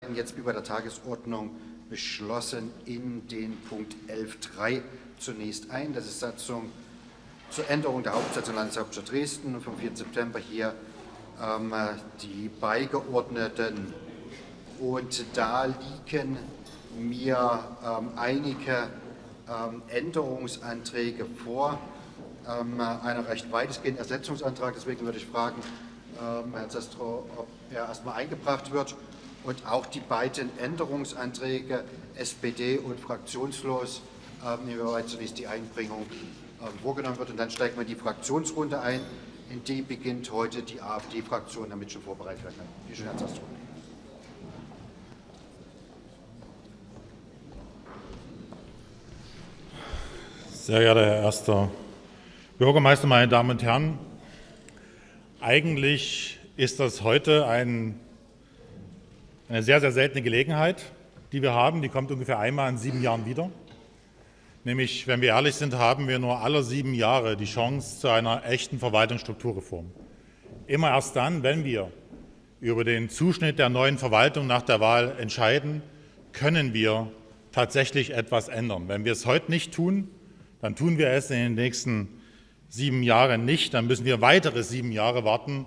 Jetzt wie bei der Tagesordnung beschlossen in den Punkt 11.3 zunächst ein. Das ist Satzung zur Änderung der Hauptsatzung Landeshauptstadt Dresden vom 4. September hier die Beigeordneten. Und da liegen mir einige Änderungsanträge vor, einer recht weitestgehenden Ersetzungsantrag. Deswegen würde ich fragen, Herr Zastro, ob er erstmal eingebracht wird. Und auch die beiden Änderungsanträge SPD und fraktionslos, inwieweit zunächst die Einbringung vorgenommen wird. Und dann steigen wir in die Fraktionsrunde ein. In die beginnt heute die AfD-Fraktion, damit schon vorbereitet werden kann. Bitte schön, Herr Zastro. Sehr geehrter Herr erster Bürgermeister, meine Damen und Herren, eigentlich ist das heute eine sehr, sehr seltene Gelegenheit, die wir haben. Die kommt ungefähr einmal in 7 Jahren wieder. Nämlich, wenn wir ehrlich sind, haben wir nur alle 7 Jahre die Chance zu einer echten Verwaltungsstrukturreform. Immer erst dann, wenn wir über den Zuschnitt der neuen Verwaltung nach der Wahl entscheiden, können wir tatsächlich etwas ändern. Wenn wir es heute nicht tun, dann tun wir es in den nächsten 7 Jahren nicht. Dann müssen wir weitere 7 Jahre warten,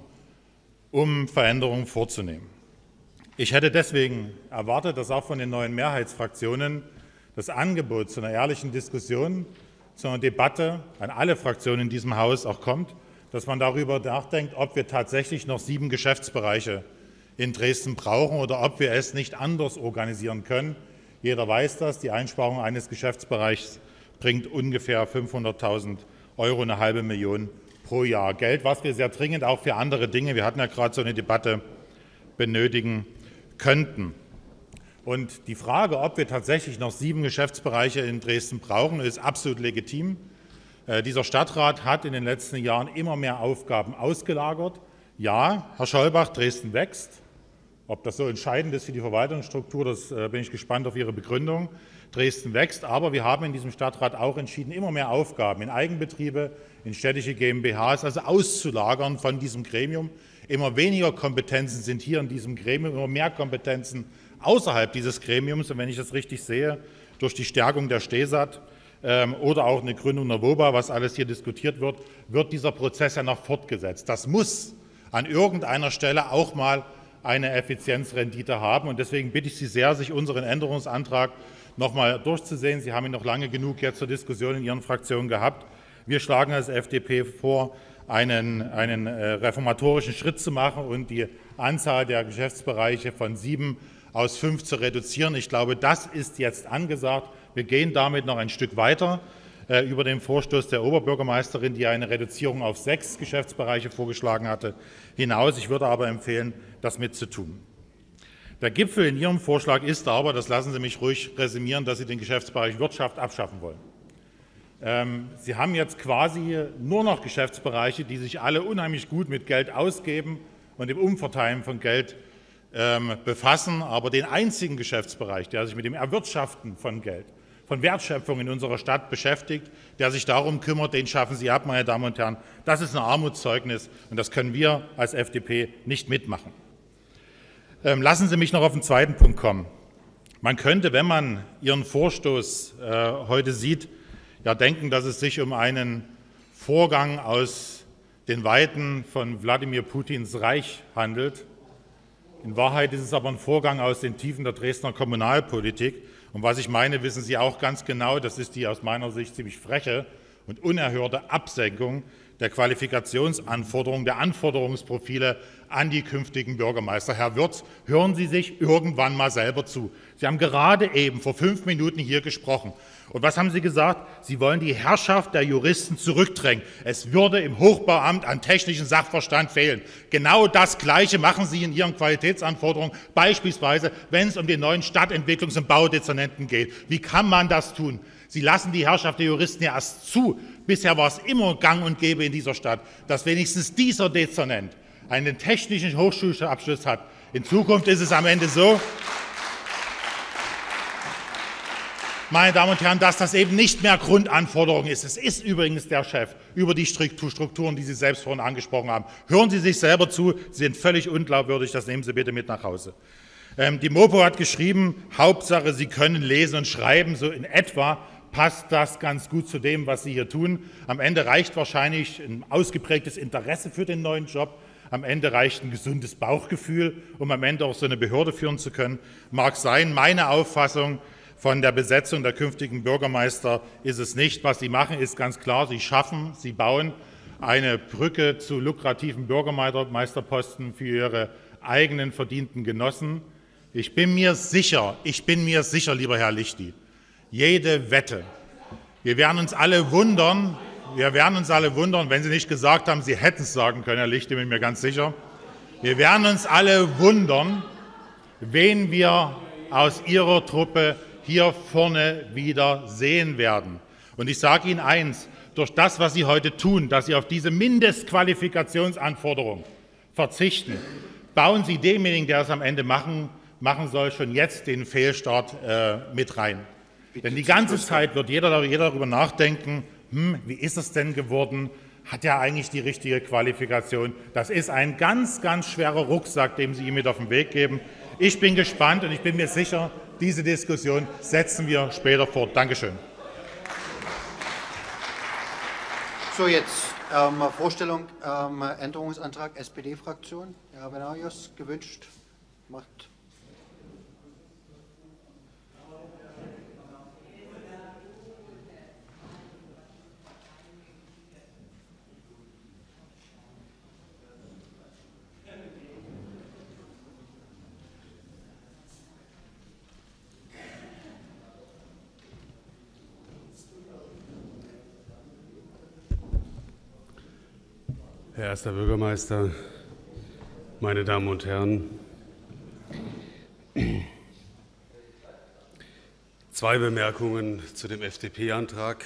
um Veränderungen vorzunehmen. Ich hätte deswegen erwartet, dass auch von den neuen Mehrheitsfraktionen das Angebot zu einer ehrlichen Diskussion, zu einer Debatte an alle Fraktionen in diesem Haus auch kommt, dass man darüber nachdenkt, ob wir tatsächlich noch 7 Geschäftsbereiche in Dresden brauchen oder ob wir es nicht anders organisieren können. Jeder weiß das, die Einsparung eines Geschäftsbereichs bringt ungefähr 500.000 €, eine halbe Million pro Jahr. Geld, was wir sehr dringend auch für andere Dinge, wir hatten ja gerade so eine Debatte, benötigen könnten. Und die Frage, ob wir tatsächlich noch 7 Geschäftsbereiche in Dresden brauchen, ist absolut legitim. Dieser Stadtrat hat in den letzten Jahren immer mehr Aufgaben ausgelagert. Ja, Herr Scholbach, Dresden wächst. Ob das so entscheidend ist für die Verwaltungsstruktur, das bin ich gespannt auf Ihre Begründung. Dresden wächst, aber wir haben in diesem Stadtrat auch entschieden, immer mehr Aufgaben in Eigenbetriebe, in städtische GmbHs, also auszulagern von diesem Gremium. Immer weniger Kompetenzen sind hier in diesem Gremium, immer mehr Kompetenzen außerhalb dieses Gremiums. Und wenn ich das richtig sehe, durch die Stärkung der Stesat oder auch eine Gründung der WOBA, was alles hier diskutiert wird, wird dieser Prozess ja noch fortgesetzt. Das muss an irgendeiner Stelle auch mal eine Effizienzrendite haben. Und deswegen bitte ich Sie sehr, sich unseren Änderungsantrag noch mal durchzusehen. Sie haben ihn noch lange genug jetzt zur Diskussion in Ihren Fraktionen gehabt. Wir schlagen als FDP vor, einen reformatorischen Schritt zu machen und die Anzahl der Geschäftsbereiche von 7 auf 5 zu reduzieren. Ich glaube, das ist jetzt angesagt. Wir gehen damit noch ein Stück weiter über den Vorstoß der Oberbürgermeisterin, die eine Reduzierung auf 6 Geschäftsbereiche vorgeschlagen hatte, hinaus. Ich würde aber empfehlen, das mitzutun. Der Gipfel in Ihrem Vorschlag ist aber, das lassen Sie mich ruhig resümieren, dass Sie den Geschäftsbereich Wirtschaft abschaffen wollen. Sie haben jetzt quasi nur noch Geschäftsbereiche, die sich alle unheimlich gut mit Geld ausgeben und dem Umverteilen von Geld befassen. Aber den einzigen Geschäftsbereich, der sich mit dem Erwirtschaften von Geld, von Wertschöpfung in unserer Stadt beschäftigt, der sich darum kümmert, den schaffen Sie ab, meine Damen und Herren. Das ist ein Armutszeugnis und das können wir als FDP nicht mitmachen. Lassen Sie mich noch auf den zweiten Punkt kommen. Man könnte, wenn man Ihren Vorstoß heute sieht, ja denken, dass es sich um einen Vorgang aus den Weiten von Wladimir Putins Reich handelt. In Wahrheit ist es aber ein Vorgang aus den Tiefen der Dresdner Kommunalpolitik. Und was ich meine, wissen Sie auch ganz genau, das ist die aus meiner Sicht ziemlich freche und unerhörte Absenkung der Qualifikationsanforderungen, der Anforderungsprofile an die künftigen Bürgermeister. Herr Wirtz, hören Sie sich irgendwann mal selber zu. Sie haben gerade eben vor 5 Minuten hier gesprochen. Und was haben Sie gesagt? Sie wollen die Herrschaft der Juristen zurückdrängen. Es würde im Hochbauamt an technischen Sachverstand fehlen. Genau das Gleiche machen Sie in Ihren Qualitätsanforderungen, beispielsweise, wenn es um den neuen Stadtentwicklungs- und Baudezernenten geht. Wie kann man das tun? Sie lassen die Herrschaft der Juristen ja erst zu. Bisher war es immer gang und gäbe in dieser Stadt, dass wenigstens dieser Dezernent einen technischen Hochschulabschluss hat. In Zukunft ist es am Ende so, meine Damen und Herren, dass das eben nicht mehr Grundanforderung ist. Es ist übrigens der Chef über die Strukturen, die Sie selbst vorhin angesprochen haben. Hören Sie sich selber zu, Sie sind völlig unglaubwürdig, das nehmen Sie bitte mit nach Hause. Die Mopo hat geschrieben, Hauptsache, Sie können lesen und schreiben, so in etwa passt das ganz gut zu dem, was Sie hier tun. Am Ende reicht wahrscheinlich ein ausgeprägtes Interesse für den neuen Job. Am Ende reicht ein gesundes Bauchgefühl, um am Ende auch so eine Behörde führen zu können. Mag sein, meine Auffassung von der Besetzung der künftigen Bürgermeister ist es nicht. Was Sie machen, ist ganz klar, Sie bauen eine Brücke zu lukrativen Bürgermeisterposten für Ihre eigenen verdienten Genossen. Ich bin mir sicher, lieber Herr Lichty, jede Wette. Wir werden uns alle wundern, wenn Sie nicht gesagt haben, Sie hätten es sagen können, Herr Lichty, bin ich mir ganz sicher. Wir werden uns alle wundern, wen wir aus Ihrer Truppe hier vorne wieder sehen werden. Und ich sage Ihnen eins, durch das, was Sie heute tun, dass Sie auf diese Mindestqualifikationsanforderung verzichten, bauen Sie demjenigen, der es am Ende machen soll, schon jetzt den Fehlstart mit rein. Denn die ganze Zeit wird jeder darüber nachdenken, wie ist es denn geworden? Hat er eigentlich die richtige Qualifikation? Das ist ein ganz, ganz schwerer Rucksack, den Sie ihm mit auf den Weg geben. Ich bin gespannt und ich bin mir sicher, diese Diskussion setzen wir später fort. Dankeschön. So, jetzt Vorstellung, Änderungsantrag SPD-Fraktion. Herr Venarius, gewünscht. Macht. Herr Erster Bürgermeister, meine Damen und Herren, zwei Bemerkungen zu dem FDP-Antrag.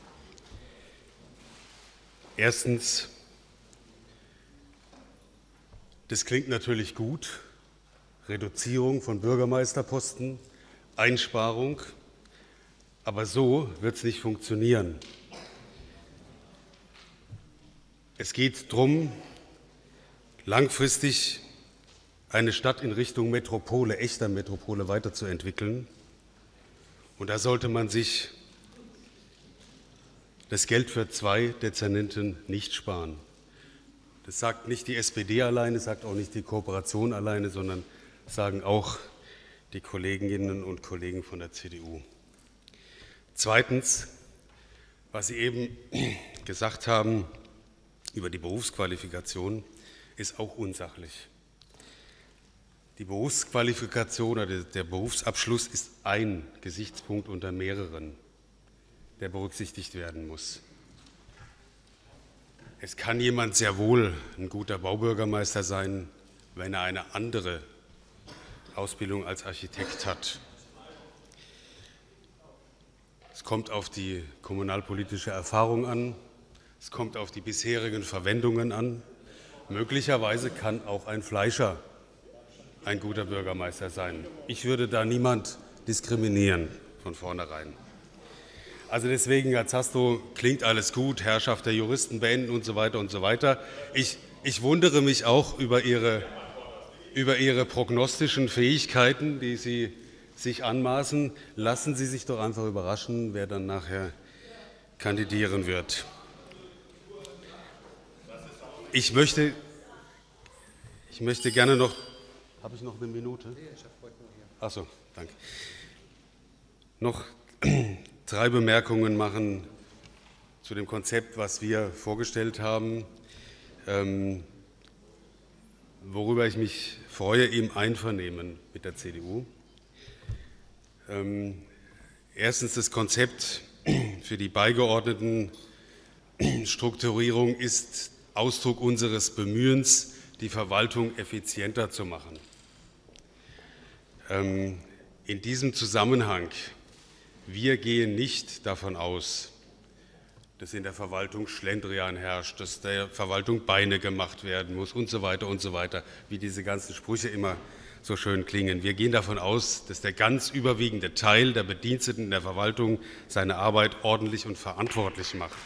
Erstens, das klingt natürlich gut, Reduzierung von Bürgermeisterposten, Einsparung, aber so wird es nicht funktionieren. Es geht darum, langfristig eine Stadt in Richtung Metropole, echter Metropole weiterzuentwickeln. Und da sollte man sich das Geld für 2 Dezernenten nicht sparen. Das sagt nicht die SPD alleine, sagt auch nicht die Kooperation alleine, sondern sagen auch die Kolleginnen und Kollegen von der CDU. Zweitens, was Sie eben gesagt haben, über die Berufsqualifikation ist auch unsachlich. Die Berufsqualifikation oder der Berufsabschluss ist ein Gesichtspunkt unter mehreren, der berücksichtigt werden muss. Es kann jemand sehr wohl ein guter Baubürgermeister sein, wenn er eine andere Ausbildung als Architekt hat. Es kommt auf die kommunalpolitische Erfahrung an. Es kommt auf die bisherigen Verwendungen an. Möglicherweise kann auch ein Fleischer ein guter Bürgermeister sein. Ich würde da niemand diskriminieren von vornherein. Also deswegen, Herr Zastrow, klingt alles gut, Herrschaft der Juristen beenden und so weiter und so weiter. Ich wundere mich auch über Ihre prognostischen Fähigkeiten, die Sie sich anmaßen. Lassen Sie sich doch einfach überraschen, wer dann nachher kandidieren wird. Ich möchte gerne noch. Habe ich noch eine Minute? Ach so, danke. Noch 3 Bemerkungen machen zu dem Konzept, was wir vorgestellt haben, worüber ich mich freue, im Einvernehmen mit der CDU. Erstens, das Konzept für die Beigeordnetenstrukturierung ist Ausdruck unseres Bemühens, die Verwaltung effizienter zu machen. In diesem Zusammenhang, wir gehen nicht davon aus, dass in der Verwaltung Schlendrian herrscht, dass der Verwaltung Beine gemacht werden muss und so weiter, wie diese ganzen Sprüche immer so schön klingen. Wir gehen davon aus, dass der ganz überwiegende Teil der Bediensteten in der Verwaltung seine Arbeit ordentlich und verantwortlich macht.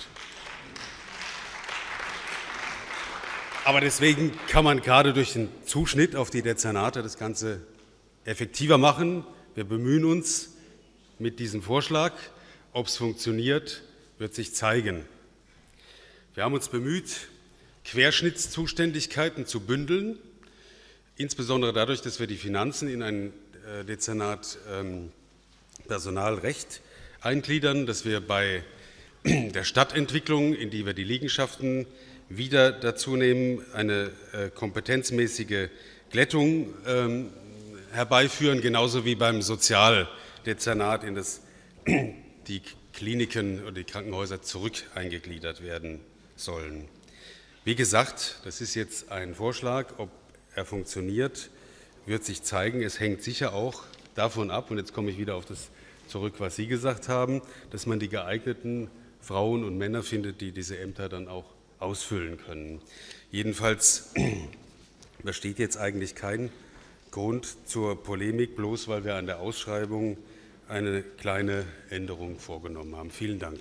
Aber deswegen kann man gerade durch den Zuschnitt auf die Dezernate das Ganze effektiver machen. Wir bemühen uns mit diesem Vorschlag. Ob es funktioniert, wird sich zeigen. Wir haben uns bemüht, Querschnittszuständigkeiten zu bündeln, insbesondere dadurch, dass wir die Finanzen in ein Dezernat Personalrecht eingliedern, dass wir bei der Stadtentwicklung, in die wir die Liegenschaften wieder dazu nehmen, eine kompetenzmäßige Glättung herbeiführen, genauso wie beim Sozialdezernat, in das die Kliniken oder die Krankenhäuser zurück eingegliedert werden sollen. Wie gesagt, das ist jetzt ein Vorschlag, ob er funktioniert, wird sich zeigen. Es hängt sicher auch davon ab, und jetzt komme ich wieder auf das zurück, was Sie gesagt haben, dass man die geeigneten Frauen und Männer findet, die diese Ämter dann auch ausfüllen können. Jedenfalls besteht jetzt eigentlich kein Grund zur Polemik, bloß weil wir an der Ausschreibung eine kleine Änderung vorgenommen haben. Vielen Dank.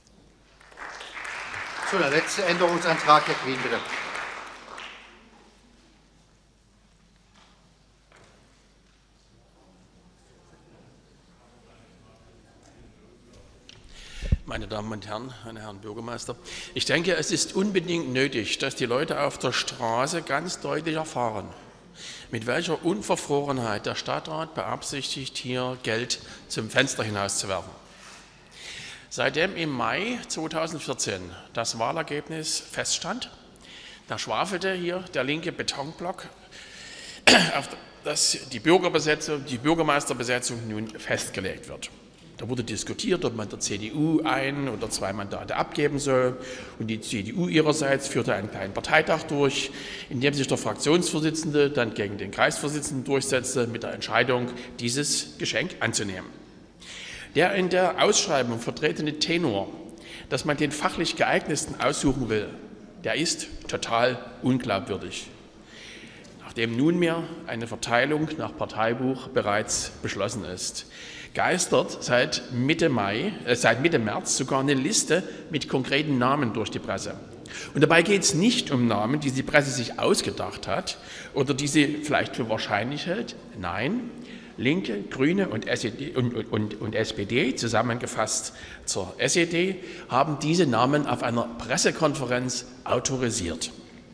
So, der letzte Änderungsantrag, Herr Green, bitte. Meine Damen und Herren, meine Herren Bürgermeister, ich denke, es ist unbedingt nötig, dass die Leute auf der Straße ganz deutlich erfahren, mit welcher Unverfrorenheit der Stadtrat beabsichtigt, hier Geld zum Fenster hinauszuwerfen. Seitdem im Mai 2014 das Wahlergebnis feststand, da schwafelte hier der linke Betonblock, auf das die Bürgermeisterbesetzung nun festgelegt wird. Da wurde diskutiert, ob man der CDU 1 oder 2 Mandate abgeben soll. Und die CDU ihrerseits führte einen kleinen Parteitag durch, in dem sich der Fraktionsvorsitzende dann gegen den Kreisvorsitzenden durchsetzte, mit der Entscheidung, dieses Geschenk anzunehmen. Der in der Ausschreibung vertretene Tenor, dass man den fachlich geeignetsten aussuchen will, der ist total unglaubwürdig. Nachdem nunmehr eine Verteilung nach Parteibuch bereits beschlossen ist, geistert seit Mitte März sogar eine Liste mit konkreten Namen durch die Presse. Und dabei geht es nicht um Namen, die die Presse sich ausgedacht hat oder die sie vielleicht für wahrscheinlich hält. Nein, Linke, Grüne und SPD, zusammengefasst zur SED, haben diese Namen auf einer Pressekonferenz autorisiert.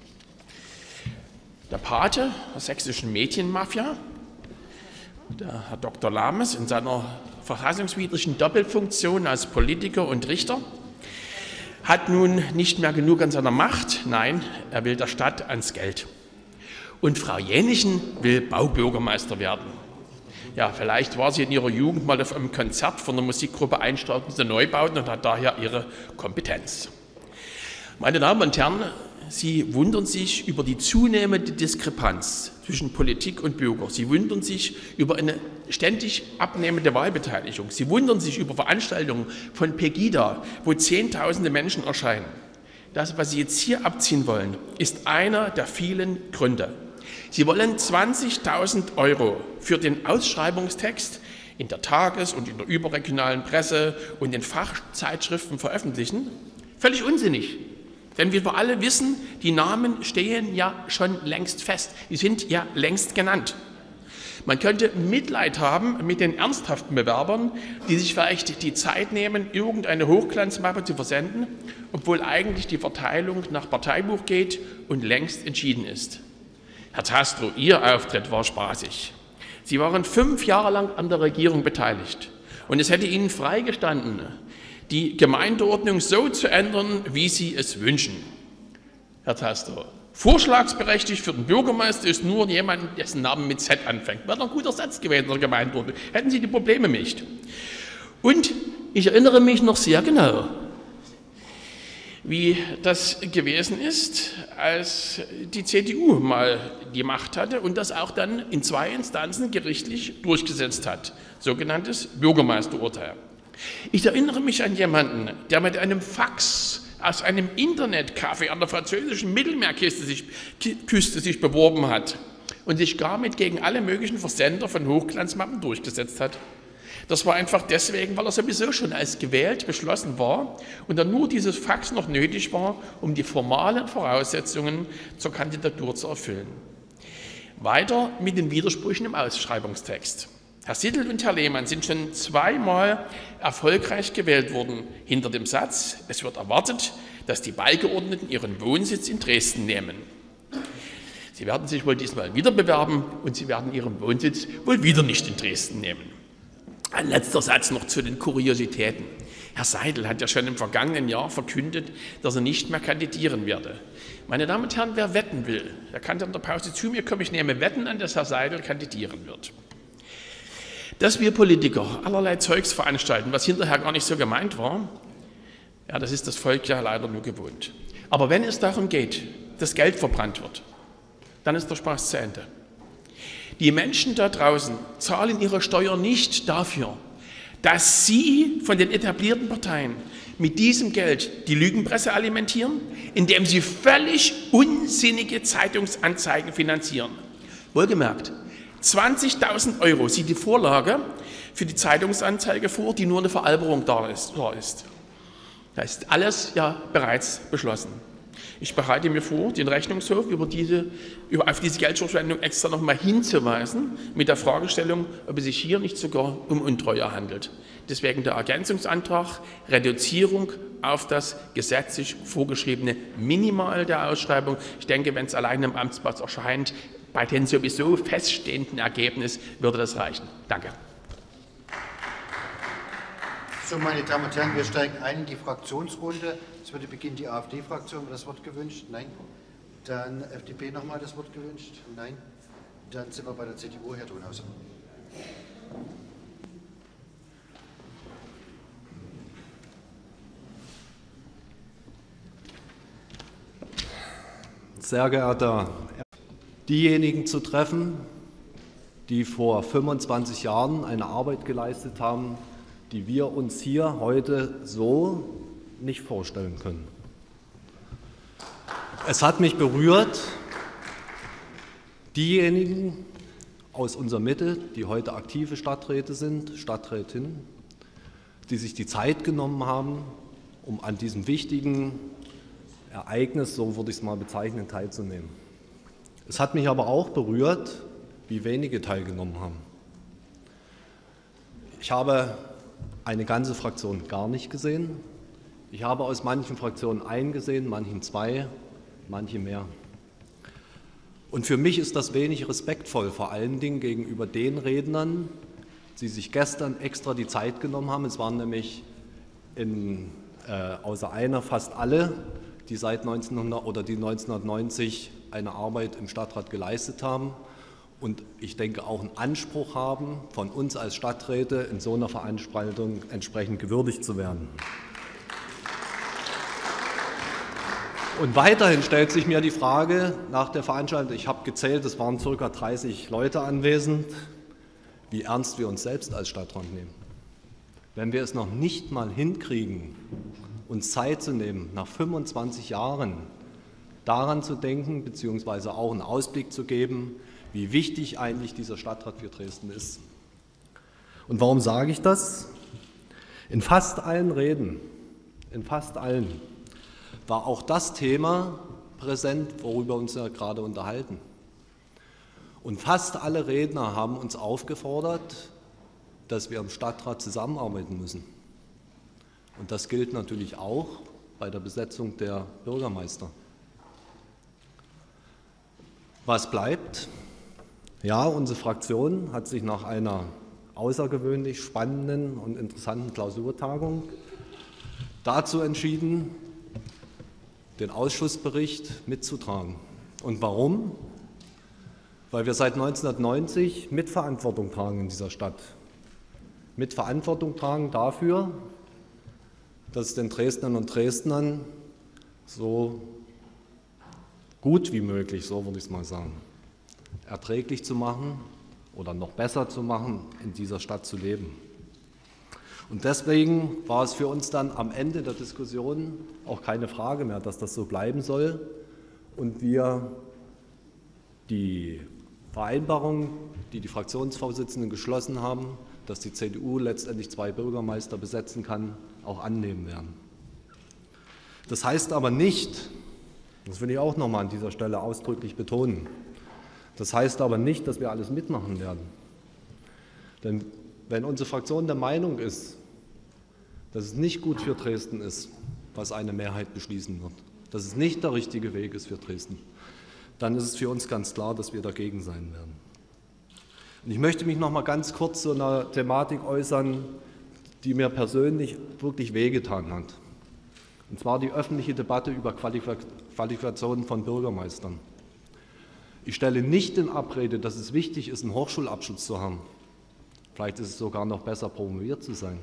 Der Pate der sächsischen Medienmafia, der Herr Dr. Lames, in seiner verfassungswidrigen Doppelfunktion als Politiker und Richter, hat nun nicht mehr genug an seiner Macht. Nein, er will der Stadt ans Geld. Und Frau Jänichen will Baubürgermeister werden. Ja, vielleicht war sie in ihrer Jugend mal auf einem Konzert von der Musikgruppe Einstürzende Neubauten und hat daher ihre Kompetenz. Meine Damen und Herren, Sie wundern sich über die zunehmende Diskrepanz zwischen Politik und Bürger. Sie wundern sich über eine ständig abnehmende Wahlbeteiligung. Sie wundern sich über Veranstaltungen von Pegida, wo Zehntausende Menschen erscheinen. Das, was Sie jetzt hier abziehen wollen, ist einer der vielen Gründe. Sie wollen 20.000 € für den Ausschreibungstext in der Tages- und in der überregionalen Presse und in Fachzeitschriften veröffentlichen. Völlig unsinnig. Denn wie wir alle wissen, die Namen stehen ja schon längst fest. Die sind ja längst genannt. Man könnte Mitleid haben mit den ernsthaften Bewerbern, die sich vielleicht die Zeit nehmen, irgendeine Hochglanzmappe zu versenden, obwohl eigentlich die Verteilung nach Parteibuch geht und längst entschieden ist. Herr Zastrow, Ihr Auftritt war spaßig. Sie waren 5 Jahre lang an der Regierung beteiligt. Und es hätte Ihnen freigestanden, die Gemeindeordnung so zu ändern, wie Sie es wünschen. Herr Zastrow, vorschlagsberechtigt für den Bürgermeister ist nur jemand, dessen Name mit Z anfängt. Wäre doch ein guter Satz gewesen in der Gemeindeordnung. Hätten Sie die Probleme nicht. Und ich erinnere mich noch sehr genau, wie das gewesen ist, als die CDU mal die Macht hatte und das auch dann in 2 Instanzen gerichtlich durchgesetzt hat. Sogenanntes Bürgermeisterurteil. Ich erinnere mich an jemanden, der mit einem Fax aus einem Internetcafé an der französischen Mittelmeerküste sich beworben hat und sich damit gegen alle möglichen Versender von Hochglanzmappen durchgesetzt hat. Das war einfach deswegen, weil er sowieso schon als gewählt beschlossen war und dann nur dieses Fax noch nötig war, um die formalen Voraussetzungen zur Kandidatur zu erfüllen. Weiter mit den Widersprüchen im Ausschreibungstext. Herr Siddel und Herr Lehmann sind schon zweimal erfolgreich gewählt worden hinter dem Satz, es wird erwartet, dass die Beigeordneten ihren Wohnsitz in Dresden nehmen. Sie werden sich wohl diesmal wieder bewerben und Sie werden Ihren Wohnsitz wohl wieder nicht in Dresden nehmen. Ein letzter Satz noch zu den Kuriositäten. Herr Seidel hat ja schon im vergangenen Jahr verkündet, dass er nicht mehr kandidieren werde. Meine Damen und Herren, wer wetten will, der kann in der Pause zu mir kommen. Ich nehme Wetten an, dass Herr Seidel kandidieren wird. Dass wir Politiker allerlei Zeugs veranstalten, was hinterher gar nicht so gemeint war, ja, das ist das Volk ja leider nur gewohnt. Aber wenn es darum geht, dass Geld verbrannt wird, dann ist der Spaß zu Ende. Die Menschen da draußen zahlen ihre Steuer nicht dafür, dass sie von den etablierten Parteien mit diesem Geld die Lügenpresse alimentieren, indem sie völlig unsinnige Zeitungsanzeigen finanzieren. Wohlgemerkt, 20.000 € sieht die Vorlage für die Zeitungsanzeige vor, die nur eine Veralberung da ist. Da ist alles ja bereits beschlossen. Ich bereite mir vor, den Rechnungshof auf diese Geldverschwendung extra nochmal hinzuweisen, mit der Fragestellung, ob es sich hier nicht sogar um Untreue handelt. Deswegen der Ergänzungsantrag, Reduzierung auf das gesetzlich vorgeschriebene Minimal der Ausschreibung. Ich denke, wenn es allein am Amtsblatt erscheint, bei den sowieso feststehenden Ergebnis würde das reichen. Danke. So, meine Damen und Herren, wir steigen ein in die Fraktionsrunde. Es würde beginnen die AfD-Fraktion. Das Wort gewünscht? Nein. Dann FDP nochmal das Wort gewünscht? Nein. Dann sind wir bei der CDU, Herr Thunhauser. Sehr geehrter, diejenigen zu treffen, die vor 25 Jahren eine Arbeit geleistet haben, die wir uns hier heute so nicht vorstellen können. Es hat mich berührt, diejenigen aus unserer Mitte, die heute aktive Stadträte sind, Stadträtinnen, die sich die Zeit genommen haben, um an diesem wichtigen Ereignis, so würde ich es mal bezeichnen, teilzunehmen. Es hat mich aber auch berührt, wie wenige teilgenommen haben. Ich habe eine ganze Fraktion gar nicht gesehen. Ich habe aus manchen Fraktionen einen gesehen, manchen zwei, manche mehr. Und für mich ist das wenig respektvoll, vor allen Dingen gegenüber den Rednern, die sich gestern extra die Zeit genommen haben. Es waren nämlich außer einer fast alle, die seit 1990 eine Arbeit im Stadtrat geleistet haben und ich denke auch einen Anspruch haben, von uns als Stadträte in so einer Veranstaltung entsprechend gewürdigt zu werden. Und weiterhin stellt sich mir die Frage nach der Veranstaltung, ich habe gezählt, es waren ca. 30 Leute anwesend, wie ernst wir uns selbst als Stadtrat nehmen. Wenn wir es noch nicht mal hinkriegen, uns Zeit zu nehmen, nach 25 Jahren daran zu denken, beziehungsweise auch einen Ausblick zu geben, wie wichtig eigentlich dieser Stadtrat für Dresden ist. Und warum sage ich das? In fast allen Reden, war auch das Thema präsent, worüber wir uns ja gerade unterhalten. Und fast alle Redner haben uns aufgefordert, dass wir im Stadtrat zusammenarbeiten müssen. Und das gilt natürlich auch bei der Besetzung der Bürgermeister. Was bleibt? Ja, unsere Fraktion hat sich nach einer außergewöhnlich spannenden und interessanten Klausurtagung dazu entschieden, den Ausschussbericht mitzutragen. Und warum? Weil wir seit 1990 Mitverantwortung tragen in dieser Stadt. Mitverantwortung tragen dafür, dass es den Dresdnern und Dresdnern so gut wie möglich, so würde ich es mal sagen, erträglich zu machen oder noch besser zu machen, in dieser Stadt zu leben. Und deswegen war es für uns dann am Ende der Diskussion auch keine Frage mehr, dass das so bleiben soll und wir die Vereinbarung, die die Fraktionsvorsitzenden geschlossen haben, dass die CDU letztendlich 2 Bürgermeister besetzen kann, auch annehmen werden. Das heißt aber nicht, das will ich auch nochmal an dieser Stelle ausdrücklich betonen, Das heißt aber nicht, dass wir alles mitmachen werden. Denn wenn unsere Fraktion der Meinung ist, dass es nicht gut für Dresden ist, was eine Mehrheit beschließen wird, dass es nicht der richtige Weg ist für Dresden, dann ist es für uns ganz klar, dass wir dagegen sein werden. Und ich möchte mich noch mal ganz kurz zu einer Thematik äußern, die mir persönlich wirklich wehgetan hat. Und zwar die öffentliche Debatte über Qualifikationen von Bürgermeistern. Ich stelle nicht in Abrede, dass es wichtig ist, einen Hochschulabschluss zu haben. Vielleicht ist es sogar noch besser, promoviert zu sein.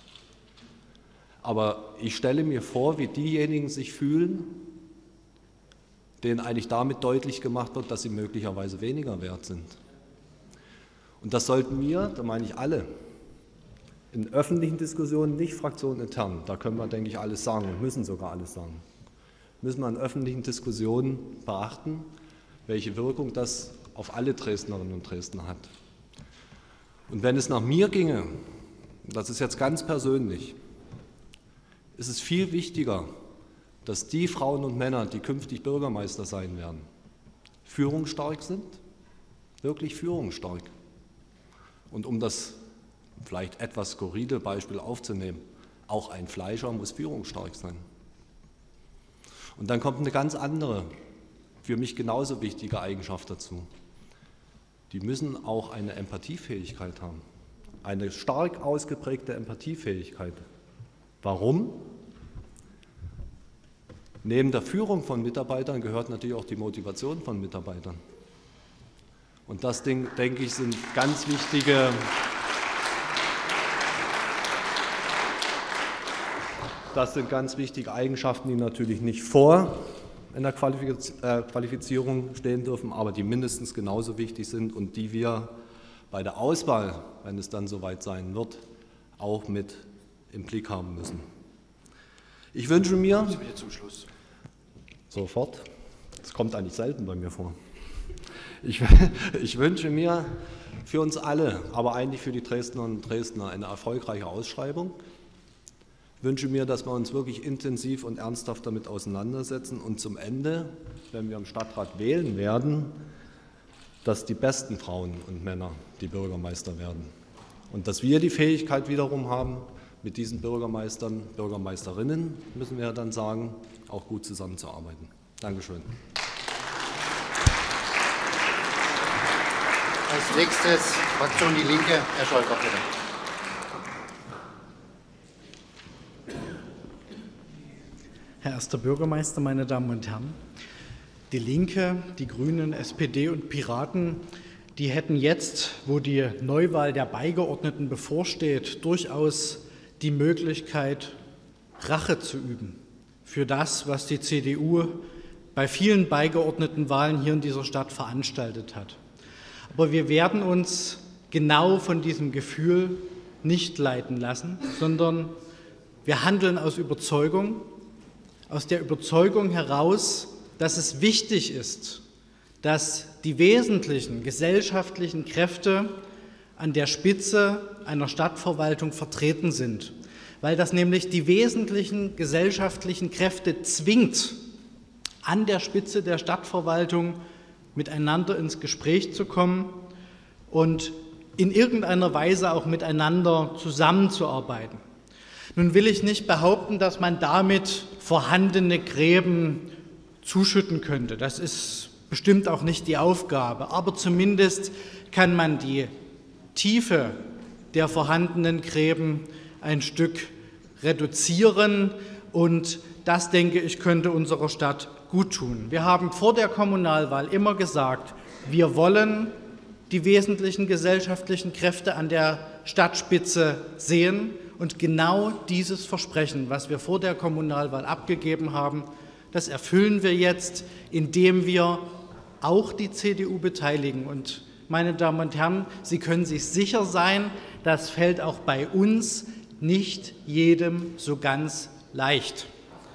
Aber ich stelle mir vor, wie diejenigen sich fühlen, denen eigentlich damit deutlich gemacht wird, dass sie möglicherweise weniger wert sind. Und das sollten wir, da meine ich alle, in öffentlichen Diskussionen, nicht fraktionintern, da können wir, denke ich, alles sagen und müssen sogar alles sagen, müssen wir in öffentlichen Diskussionen beachten, welche Wirkung das auf alle Dresdnerinnen und Dresdner hat. Und wenn es nach mir ginge, das ist jetzt ganz persönlich, ist es viel wichtiger, dass die Frauen und Männer, die künftig Bürgermeister sein werden, führungsstark sind, wirklich führungsstark. Und um das vielleicht etwas skurrile Beispiel aufzunehmen, auch ein Fleischer muss führungsstark sein. Und dann kommt eine ganz andere, für mich genauso wichtige Eigenschaft dazu. Die müssen auch eine Empathiefähigkeit haben, eine stark ausgeprägte Empathiefähigkeit. Warum? Neben der Führung von Mitarbeitern gehört natürlich auch die Motivation von Mitarbeitern. Und das, denke ich, sind ganz wichtige Eigenschaften, die natürlich nicht vor in der Qualifizierung stehen dürfen, aber die mindestens genauso wichtig sind und die wir bei der Auswahl, wenn es dann soweit sein wird, auch mit im Blick haben müssen. Ich wünsche mir, sofort, das kommt eigentlich selten bei mir vor, ich wünsche mir für uns alle, aber eigentlich für die Dresdnerinnen und Dresdner eine erfolgreiche Ausschreibung. Ich wünsche mir, dass wir uns wirklich intensiv und ernsthaft damit auseinandersetzen und zum Ende, wenn wir im Stadtrat wählen werden, dass die besten Frauen und Männer die Bürgermeister werden. Und dass wir die Fähigkeit wiederum haben, mit diesen Bürgermeistern, Bürgermeisterinnen, müssen wir dann sagen, auch gut zusammenzuarbeiten. Dankeschön. Als nächstes Fraktion Die Linke, Herr Scholker, bitte. Herr erster Bürgermeister, meine Damen und Herren, die Linke, die Grünen, SPD und Piraten, die hätten jetzt, wo die Neuwahl der Beigeordneten bevorsteht, durchaus die Möglichkeit, Rache zu üben für das, was die CDU bei vielen Beigeordnetenwahlen hier in dieser Stadt veranstaltet hat. Aber wir werden uns genau von diesem Gefühl nicht leiten lassen, sondern wir handeln aus Überzeugung, aus der Überzeugung heraus, dass es wichtig ist, dass die wesentlichen gesellschaftlichen Kräfte an der Spitze einer Stadtverwaltung vertreten sind, weil das nämlich die wesentlichen gesellschaftlichen Kräfte zwingt, an der Spitze der Stadtverwaltung miteinander ins Gespräch zu kommen und in irgendeiner Weise auch miteinander zusammenzuarbeiten. Nun will ich nicht behaupten, dass man damit vorhandene Gräben zuschütten könnte. Das ist bestimmt auch nicht die Aufgabe, aber zumindest kann man die Tiefe der vorhandenen Gräben ein Stück reduzieren und das, denke ich, könnte unserer Stadt gut tun. Wir haben vor der Kommunalwahl immer gesagt, wir wollen die wesentlichen gesellschaftlichen Kräfte an der Stadtspitze sehen und genau dieses Versprechen, was wir vor der Kommunalwahl abgegeben haben, das erfüllen wir jetzt, indem wir auch die CDU beteiligen. Und meine Damen und Herren, Sie können sich sicher sein, das fällt auch bei uns nicht jedem so ganz leicht.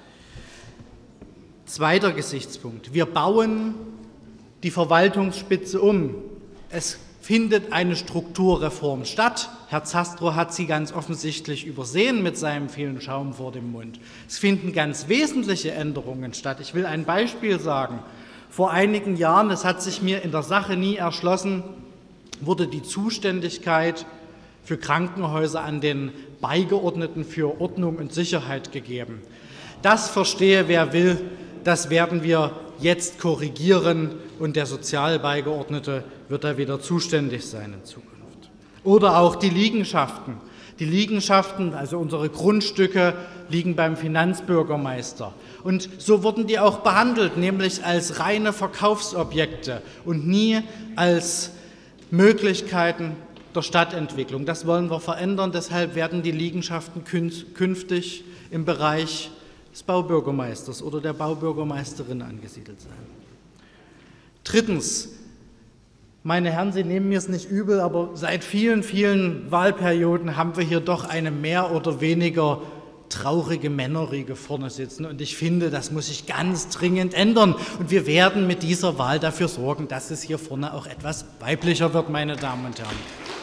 Zweiter Gesichtspunkt. Wir bauen die Verwaltungsspitze um. Es findet eine Strukturreform statt. Herr Zastrow hat sie ganz offensichtlich übersehen mit seinem vielen Schaum vor dem Mund. Es finden ganz wesentliche Änderungen statt. Ich will ein Beispiel sagen. Vor einigen Jahren, das hat sich mir in der Sache nie erschlossen, wurde die Zuständigkeit für Krankenhäuser an den Beigeordneten für Ordnung und Sicherheit gegeben. Das verstehe wer will, das werden wir jetzt korrigieren und der Sozialbeigeordnete wird da wieder zuständig sein in Zukunft. Oder auch die Liegenschaften. Die Liegenschaften, also unsere Grundstücke, liegen beim Finanzbürgermeister. Und so wurden die auch behandelt, nämlich als reine Verkaufsobjekte und nie als Möglichkeiten der Stadtentwicklung. Das wollen wir verändern, deshalb werden die Liegenschaften künftig im Bereich des Baubürgermeisters oder der Baubürgermeisterin angesiedelt sein. Drittens, meine Herren, Sie nehmen mir es nicht übel, aber seit vielen, vielen Wahlperioden haben wir hier doch eine mehr oder weniger traurige Männerriege vorne sitzen. Und ich finde, das muss sich ganz dringend ändern. Und wir werden mit dieser Wahl dafür sorgen, dass es hier vorne auch etwas weiblicher wird, meine Damen und Herren.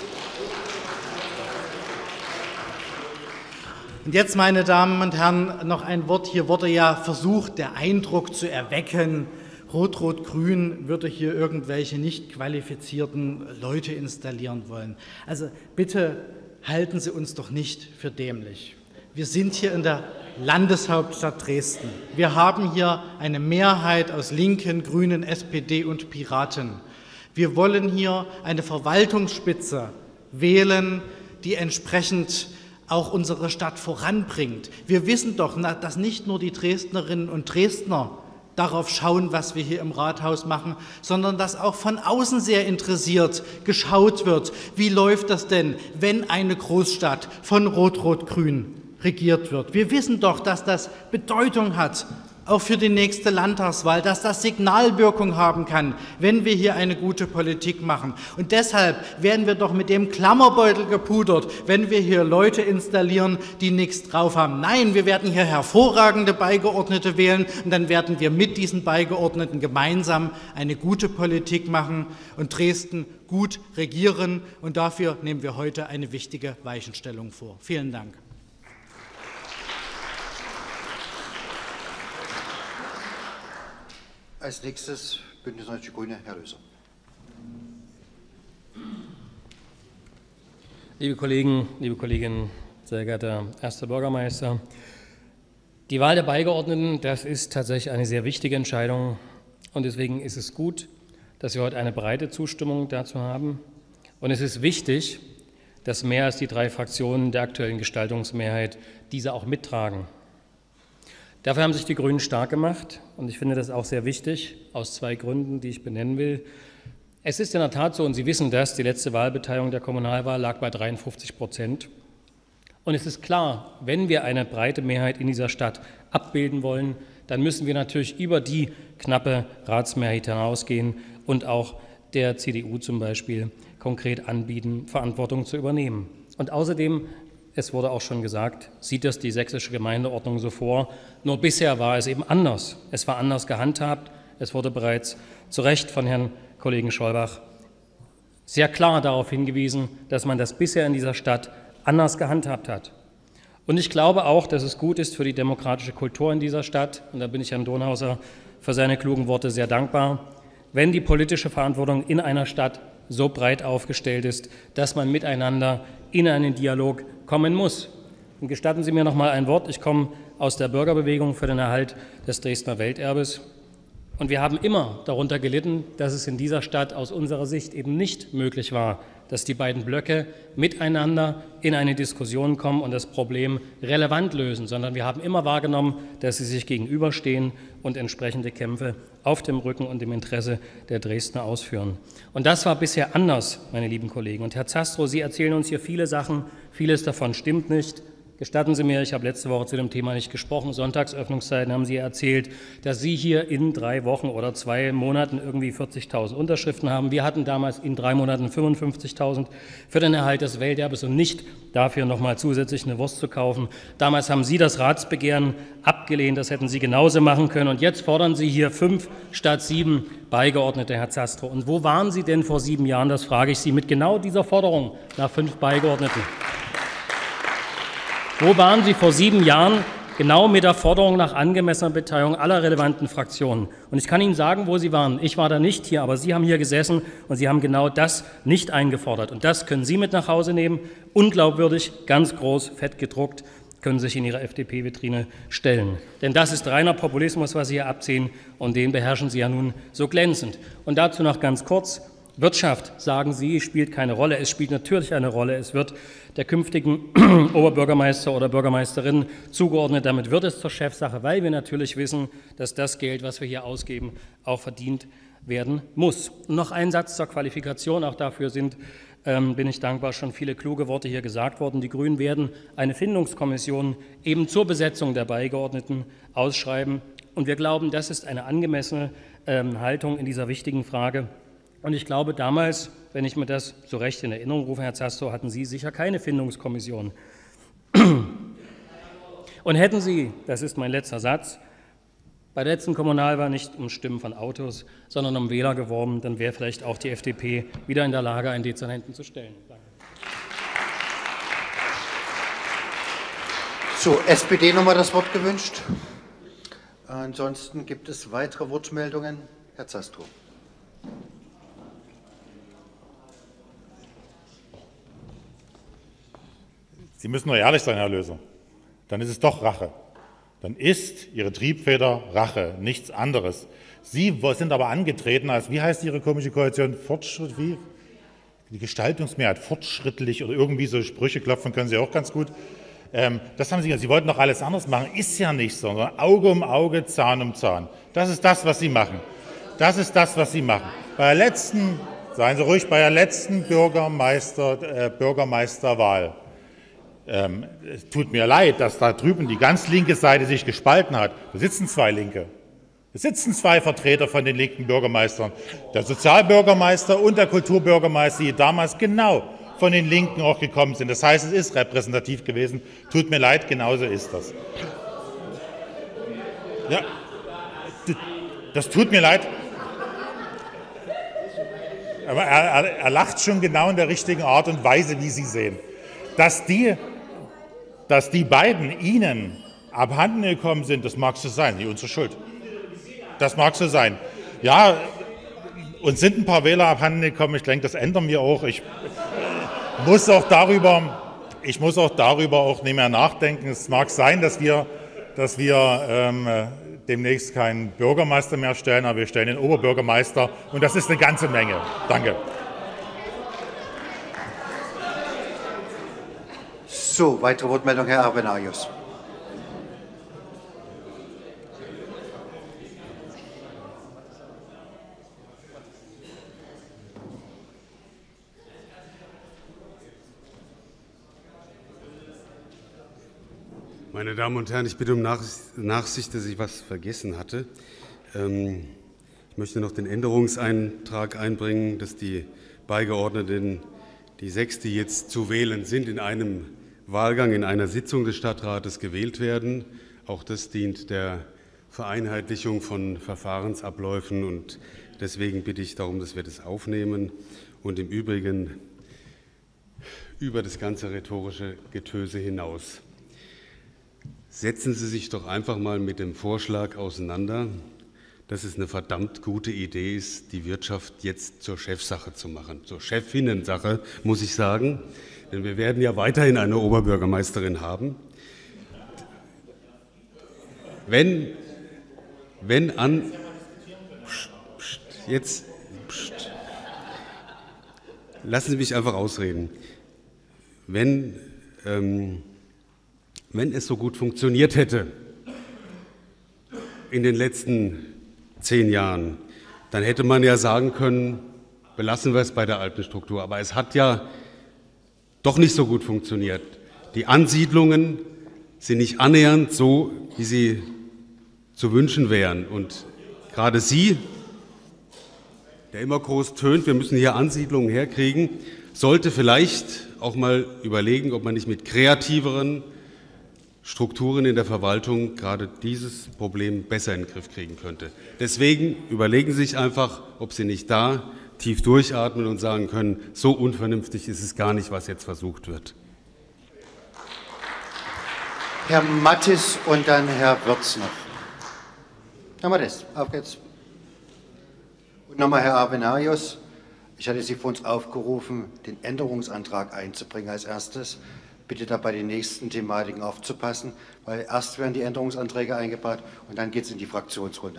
Und jetzt, meine Damen und Herren, noch ein Wort. Hier wurde ja versucht, der Eindruck zu erwecken, Rot-Rot-Grün würde hier irgendwelche nicht qualifizierten Leute installieren wollen. Also bitte halten Sie uns doch nicht für dämlich. Wir sind hier in der Landeshauptstadt Dresden. Wir haben hier eine Mehrheit aus Linken, Grünen, SPD und Piraten. Wir wollen hier eine Verwaltungsspitze wählen, die entsprechend auch unsere Stadt voranbringt. Wir wissen doch, dass nicht nur die Dresdnerinnen und Dresdner darauf schauen, was wir hier im Rathaus machen, sondern dass auch von außen sehr interessiert geschaut wird, wie läuft das denn, wenn eine Großstadt von Rot-Rot-Grün regiert wird. Wir wissen doch, dass das Bedeutung hat, auch für die nächste Landtagswahl, dass das Signalwirkung haben kann, wenn wir hier eine gute Politik machen. Und deshalb werden wir doch mit dem Klammerbeutel gepudert, wenn wir hier Leute installieren, die nichts drauf haben. Nein, wir werden hier hervorragende Beigeordnete wählen und dann werden wir mit diesen Beigeordneten gemeinsam eine gute Politik machen und Dresden gut regieren. Und dafür nehmen wir heute eine wichtige Weichenstellung vor. Vielen Dank. Als nächstes Bündnis 90 Grüne, Herr Löser. Liebe Kollegen, liebe Kolleginnen, sehr geehrter erster Bürgermeister, die Wahl der Beigeordneten, das ist tatsächlich eine sehr wichtige Entscheidung und deswegen ist es gut, dass wir heute eine breite Zustimmung dazu haben und es ist wichtig, dass mehr als die 3 Fraktionen der aktuellen Gestaltungsmehrheit diese auch mittragen. Dafür haben sich die Grünen stark gemacht und ich finde das auch sehr wichtig, aus 2 Gründen, die ich benennen will. Es ist in der Tat so, und Sie wissen das, die letzte Wahlbeteiligung der Kommunalwahl lag bei 53%. Und es ist klar, wenn wir eine breite Mehrheit in dieser Stadt abbilden wollen, dann müssen wir natürlich über die knappe Ratsmehrheit hinausgehen und auch der CDU zum Beispiel konkret anbieten, Verantwortung zu übernehmen. Und außerdem, es wurde auch schon gesagt, sieht das die sächsische Gemeindeordnung so vor. Nur bisher war es eben anders. Es war anders gehandhabt. Es wurde bereits zu Recht von Herrn Kollegen Schollbach sehr klar darauf hingewiesen, dass man das bisher in dieser Stadt anders gehandhabt hat. Und ich glaube auch, dass es gut ist für die demokratische Kultur in dieser Stadt, und da bin ich Herrn Donhauser für seine klugen Worte sehr dankbar, wenn die politische Verantwortung in einer Stadt so breit aufgestellt ist, dass man miteinander in einen Dialog kommen muss. Und gestatten Sie mir noch mal ein Wort. Ich komme aus der Bürgerbewegung für den Erhalt des Dresdner Welterbes. Und wir haben immer darunter gelitten, dass es in dieser Stadt aus unserer Sicht eben nicht möglich war, dass die beiden Blöcke miteinander in eine Diskussion kommen und das Problem relevant lösen, sondern wir haben immer wahrgenommen, dass sie sich gegenüberstehen und entsprechende Kämpfe auf dem Rücken und im Interesse der Dresdner ausführen. Und das war bisher anders, meine lieben Kollegen. Und Herr Zastrow, Sie erzählen uns hier viele Sachen, vieles davon stimmt nicht. Gestatten Sie mir, ich habe letzte Woche zu dem Thema nicht gesprochen, Sonntagsöffnungszeiten haben Sie erzählt, dass Sie hier in 3 Wochen oder 2 Monaten irgendwie 40.000 Unterschriften haben. Wir hatten damals in 3 Monaten 55.000 für den Erhalt des Welterbes und nicht dafür nochmal zusätzlich eine Wurst zu kaufen. Damals haben Sie das Ratsbegehren abgelehnt, das hätten Sie genauso machen können. Und jetzt fordern Sie hier 5 statt 7 Beigeordnete, Herr Zastrow. Und wo waren Sie denn vor 7 Jahren, das frage ich Sie, mit genau dieser Forderung nach 5 Beigeordneten? Wo waren Sie vor 7 Jahren, genau mit der Forderung nach angemessener Beteiligung aller relevanten Fraktionen. Und ich kann Ihnen sagen, wo Sie waren. Ich war da nicht hier, aber Sie haben hier gesessen und Sie haben genau das nicht eingefordert. Und das können Sie mit nach Hause nehmen, unglaubwürdig, ganz groß, fett gedruckt, können sich in Ihre FDP-Vitrine stellen. Denn das ist reiner Populismus, was Sie hier abziehen, und den beherrschen Sie ja nun so glänzend. Und dazu noch ganz kurz: Wirtschaft, sagen Sie, spielt keine Rolle. Es spielt natürlich eine Rolle. Es wird der künftigen Oberbürgermeister oder Bürgermeisterin zugeordnet. Damit wird es zur Chefsache, weil wir natürlich wissen, dass das Geld, was wir hier ausgeben, auch verdient werden muss. Und noch ein Satz zur Qualifikation. Auch dafür bin ich dankbar, schon viele kluge Worte hier gesagt worden. Die Grünen werden eine Findungskommission eben zur Besetzung der Beigeordneten ausschreiben. Und wir glauben, das ist eine angemessene Haltung in dieser wichtigen Frage. Und ich glaube, damals, wenn ich mir das so recht in Erinnerung rufe, Herr Zastrow, hatten Sie sicher keine Findungskommission. Und hätten Sie, das ist mein letzter Satz, bei der letzten Kommunalwahl nicht um Stimmen von Autos, sondern um Wähler geworben, dann wäre vielleicht auch die FDP wieder in der Lage, einen Dezernenten zu stellen. Danke. So, SPD nochmal das Wort gewünscht. Ansonsten gibt es weitere Wortmeldungen. Herr Zastrow. Sie müssen nur ehrlich sein, Herr Löser. Dann ist es doch Rache. Dann ist Ihre Triebfeder Rache, nichts anderes. Sie sind aber angetreten als, wie heißt Ihre komische Koalition? Fortschritt, wie? Die Gestaltungsmehrheit, fortschrittlich oder irgendwie so Sprüche klopfen können Sie auch ganz gut. Das haben Sie wollten doch alles anders machen. Ist ja nicht so, sondern Auge um Auge, Zahn um Zahn. Das ist das, was Sie machen. Das ist das, was Sie machen. Bei der letzten, seien Sie ruhig, bei der letzten Bürgermeisterwahl, es tut mir leid, dass da drüben die ganz linke Seite sich gespalten hat. Da sitzen zwei Linke. Da sitzen zwei Vertreter von den linken Bürgermeistern. Der Sozialbürgermeister und der Kulturbürgermeister, die damals genau von den Linken auch gekommen sind. Das heißt, es ist repräsentativ gewesen. Tut mir leid, genauso ist das. Ja, das tut mir leid. Aber er lacht schon genau in der richtigen Art und Weise, wie Sie sehen. Dass die beiden Ihnen abhanden gekommen sind, das mag so sein, nicht unsere Schuld. Das mag so sein. Ja, uns sind ein paar Wähler abhanden gekommen, ich denke, das ändern wir auch. Ich muss auch darüber auch nicht mehr nachdenken. Es mag sein, dass wir demnächst keinen Bürgermeister mehr stellen, aber wir stellen den Oberbürgermeister, und das ist eine ganze Menge. Danke. So, weitere Wortmeldung, Herr Arbenarius. Meine Damen und Herren, ich bitte um Nachsicht, dass ich was vergessen hatte. Ich möchte noch den Änderungseintrag einbringen, dass die Beigeordneten, die 6, die jetzt zu wählen sind, in einem Wahlgang, in einer Sitzung des Stadtrates gewählt werden. Auch das dient der Vereinheitlichung von Verfahrensabläufen, und deswegen bitte ich darum, dass wir das aufnehmen. Und im Übrigen über das ganze rhetorische Getöse hinaus. Setzen Sie sich doch einfach mal mit dem Vorschlag auseinander, dass es eine verdammt gute Idee ist, die Wirtschaft jetzt zur Chefsache zu machen, zur Chefinnensache, muss ich sagen. Denn wir werden ja weiterhin eine Oberbürgermeisterin haben. Lassen Sie mich einfach ausreden. Wenn es so gut funktioniert hätte in den letzten 10 Jahren, dann hätte man ja sagen können, belassen wir es bei der alten Struktur. Aber es hat ja doch nicht so gut funktioniert. Die Ansiedlungen sind nicht annähernd so, wie sie zu wünschen wären. Und gerade Sie, der immer groß tönt, wir müssen hier Ansiedlungen herkriegen, sollte vielleicht auch mal überlegen, ob man nicht mit kreativeren Strukturen in der Verwaltung gerade dieses Problem besser in den Griff kriegen könnte. Deswegen überlegen Sie sich einfach, ob Sie nicht da tief durchatmen und sagen können, so unvernünftig ist es gar nicht, was jetzt versucht wird. Herr Mattis und dann Herr Wirz noch. Herr Mattis, auf geht's. Und nochmal Herr Avenarius. Ich hatte Sie vor uns aufgerufen, den Änderungsantrag einzubringen als erstes. Bitte da bei den nächsten Thematiken aufzupassen, weil erst werden die Änderungsanträge eingebracht und dann geht es in die Fraktionsrunde.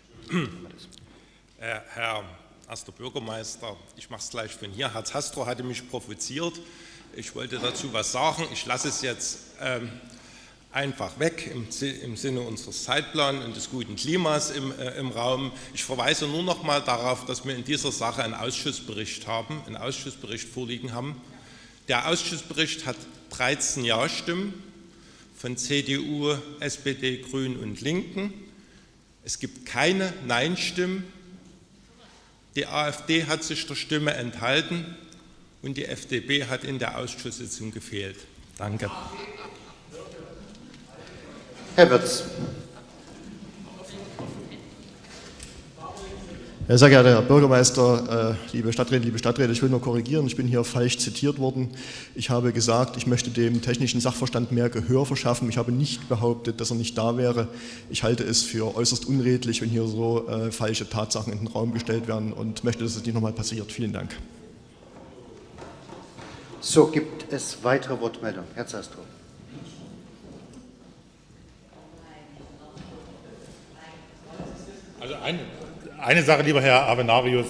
Herr Erster Bürgermeister, ich mache es gleich von hier. Herr Zastrow hatte mich provoziert. Ich wollte dazu was sagen. Ich lasse es jetzt einfach weg im Sinne unseres Zeitplans und des guten Klimas im Raum. Ich verweise nur noch mal darauf, dass wir in dieser Sache einen Ausschussbericht vorliegen haben. Der Ausschussbericht hat 13 Ja-Stimmen von CDU, SPD, Grünen und Linken. Es gibt keine Nein-Stimmen. Die AfD hat sich der Stimme enthalten und die FDP hat in der Ausschusssitzung gefehlt. Danke. Herr Wirz. Sehr geehrter Herr Bürgermeister, liebe Stadträte, ich will nur korrigieren, ich bin hier falsch zitiert worden. Ich habe gesagt, ich möchte dem technischen Sachverstand mehr Gehör verschaffen. Ich habe nicht behauptet, dass er nicht da wäre. Ich halte es für äußerst unredlich, wenn hier so falsche Tatsachen in den Raum gestellt werden und möchte, dass es nicht nochmal passiert. Vielen Dank. So, gibt es weitere Wortmeldungen? Herr Zastrow. Also eine Sache, lieber Herr Avenarius.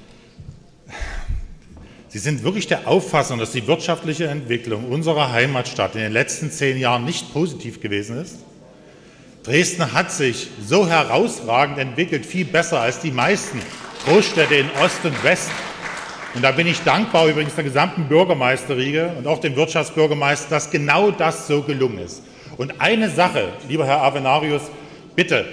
Sie sind wirklich der Auffassung, dass die wirtschaftliche Entwicklung unserer Heimatstadt in den letzten 10 Jahren nicht positiv gewesen ist? Dresden hat sich so herausragend entwickelt, viel besser als die meisten Großstädte in Ost und West. Und da bin ich dankbar übrigens der gesamten Bürgermeisterriege und auch dem Wirtschaftsbürgermeister, dass genau das so gelungen ist. Und eine Sache, lieber Herr Avenarius, bitte,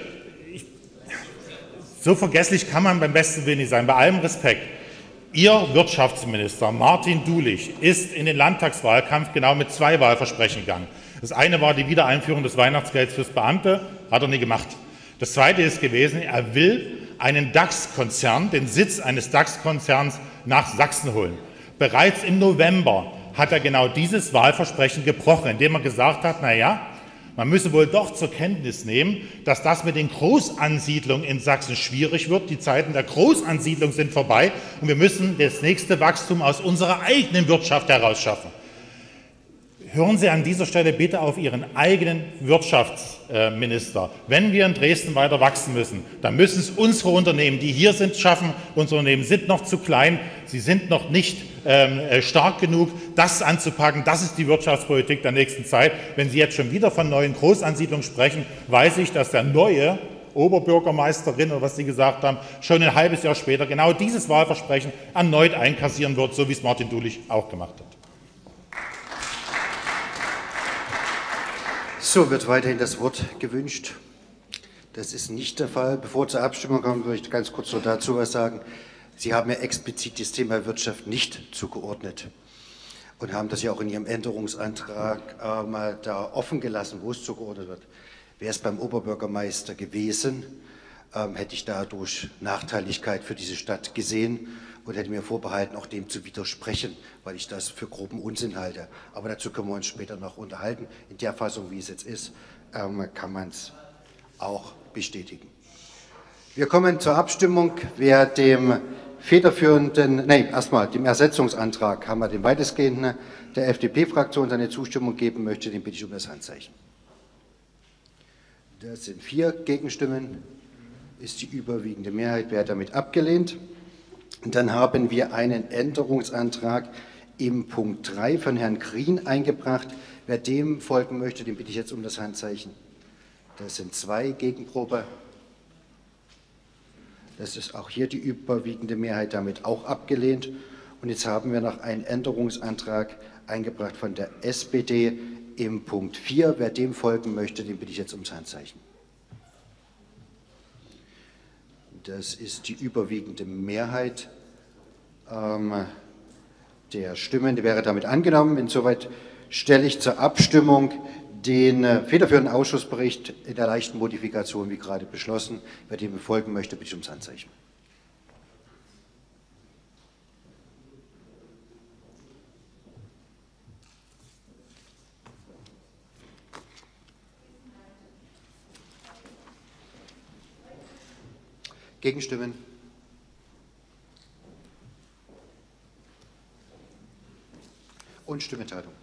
so vergesslich kann man beim besten Willen nicht sein, bei allem Respekt. Ihr Wirtschaftsminister Martin Dulich ist in den Landtagswahlkampf genau mit 2 Wahlversprechen gegangen. Das eine war die Wiedereinführung des Weihnachtsgelds fürs Beamte, hat er nie gemacht. Das zweite ist gewesen, er will einen DAX-Konzern, den Sitz eines DAX-Konzerns nach Sachsen holen. Bereits im November hat er genau dieses Wahlversprechen gebrochen, indem er gesagt hat, naja, man müsse wohl doch zur Kenntnis nehmen, dass das mit den Großansiedlungen in Sachsen schwierig wird. Die Zeiten der Großansiedlung sind vorbei und wir müssen das nächste Wachstum aus unserer eigenen Wirtschaft heraus schaffen. Hören Sie an dieser Stelle bitte auf Ihren eigenen Wirtschaftsminister. Wenn wir in Dresden weiter wachsen müssen, dann müssen es unsere Unternehmen, die hier sind, schaffen. Unsere Unternehmen sind noch zu klein, sie sind noch nicht stark genug, das anzupacken. Das ist die Wirtschaftspolitik der nächsten Zeit. Wenn Sie jetzt schon wieder von neuen Großansiedlungen sprechen, weiß ich, dass der neue Oberbürgermeisterin oder was Sie gesagt haben, schon ein halbes Jahr später genau dieses Wahlversprechen erneut einkassieren wird, so wie es Martin Dulich auch gemacht hat. So, wird weiterhin das Wort gewünscht? Das ist nicht der Fall. Bevor wir zur Abstimmung kommen, würde ich ganz kurz noch dazu was sagen. Sie haben ja explizit das Thema Wirtschaft nicht zugeordnet und haben das ja auch in Ihrem Änderungsantrag mal da offen gelassen, wo es zugeordnet wird. Wäre es beim Oberbürgermeister gewesen, hätte ich dadurch Nachteiligkeit für diese Stadt gesehen und hätte mir vorbehalten, auch dem zu widersprechen, weil ich das für groben Unsinn halte. Aber dazu können wir uns später noch unterhalten. In der Fassung, wie es jetzt ist, kann man es auch bestätigen. Wir kommen zur Abstimmung. Wer dem erstmal dem Ersetzungsantrag haben wir den weitestgehenden der FDP-Fraktion seine Zustimmung geben möchte, den bitte ich um das Handzeichen. Das sind 4 Gegenstimmen, ist die überwiegende Mehrheit. Wer damit abgelehnt? Und dann haben wir einen Änderungsantrag im Punkt 3 von Herrn Grien eingebracht. Wer dem folgen möchte, den bitte ich jetzt um das Handzeichen. Das sind 2 Gegenprobe. Das ist auch hier die überwiegende Mehrheit, damit auch abgelehnt. Und jetzt haben wir noch einen Änderungsantrag eingebracht von der SPD im Punkt 4. Wer dem folgen möchte, den bitte ich jetzt ums Handzeichen. Das ist die überwiegende Mehrheit der Stimmen. Die wäre damit angenommen. Insoweit stelle ich zur Abstimmung den federführenden Ausschussbericht in der leichten Modifikation, wie gerade beschlossen. Wer dem folgen möchte, bitte ich ums Handzeichen. Gegenstimmen? Und Stimmenthaltung?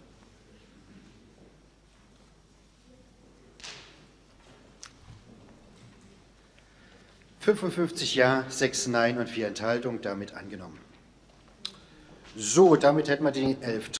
»55 Ja, 6 Nein und 4 Enthaltungen«, damit angenommen. So, damit hätten wir die 11